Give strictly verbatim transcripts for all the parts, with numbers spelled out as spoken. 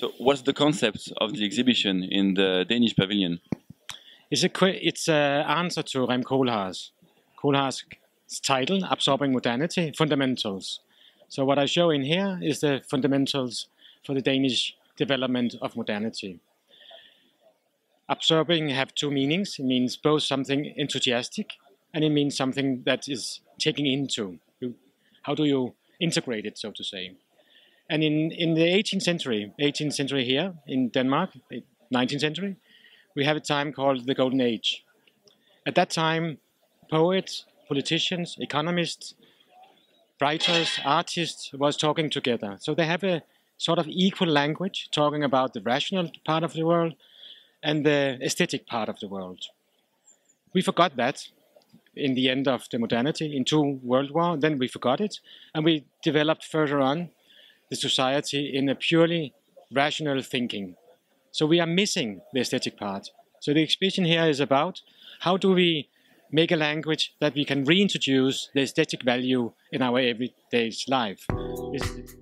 So what's the concept of the exhibition in the Danish pavilion? It's a it's an answer to Rem Koolhaas. Koolhaas' title, Absorbing Modernity, Fundamentals. So what I show in here is the fundamentals for the Danish development of modernity. Absorbing have two meanings. It means both something enthusiastic and it means something that is taking into. How do you integrate it, so to say? And in, in the eighteenth century, eighteenth century here in Denmark, nineteenth century, we have a time called the Golden Age. At that time, poets, politicians, economists, writers, artists was talking together. So they have a sort of equal language, talking about the rational part of the world and the aesthetic part of the world. We forgot that in the end of the modernity, in two world wars, then we forgot it, and we developed further on the society in a purely rational thinking. So we are missing the aesthetic part. So the exhibition here is about how do we make a language that we can reintroduce the aesthetic value in our everyday life. It's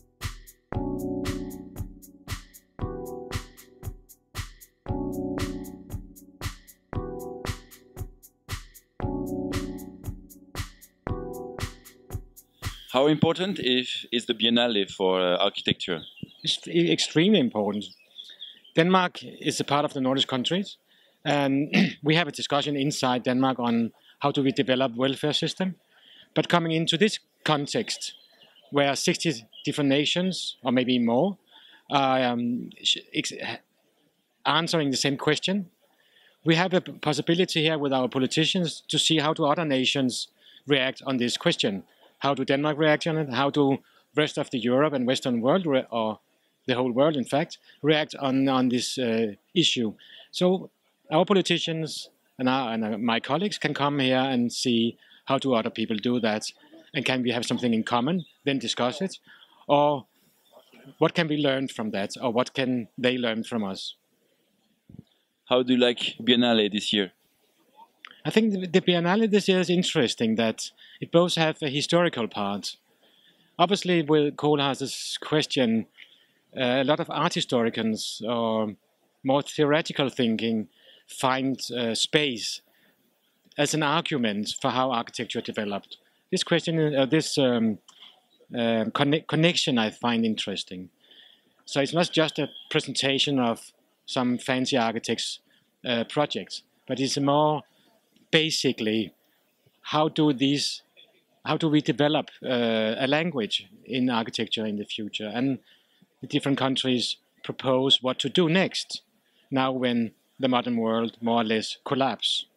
How important is, is the Biennale for uh, architecture? It's extremely important. Denmark is a part of the Nordic countries, and we have a discussion inside Denmark on how do we develop welfare system. But coming into this context, where sixty different nations, or maybe more, are um, answering the same question, we have a possibility here with our politicians to see how do other nations react on this question. How do Denmark react on it? How do rest of the Europe and Western world, or the whole world, in fact, react on, on this uh, issue? So our politicians and, our, and uh, my colleagues can come here and see how do other people do that, and can we have something in common, then discuss it, or what can we learn from that, or what can they learn from us? How do you like Biennale this year? I think the, the Biennale this year is interesting that it both have a historical part. Obviously, with Koolhaas' question, uh, a lot of art historians or more theoretical thinking find uh, space as an argument for how architecture developed. This question, uh, this um, uh, conne connection I find interesting. So it's not just a presentation of some fancy architects' uh, projects, but it's a more basically, how do these, how do we develop uh, a language in architecture in the future? And the different countries propose what to do next, now when the modern world more or less collapses.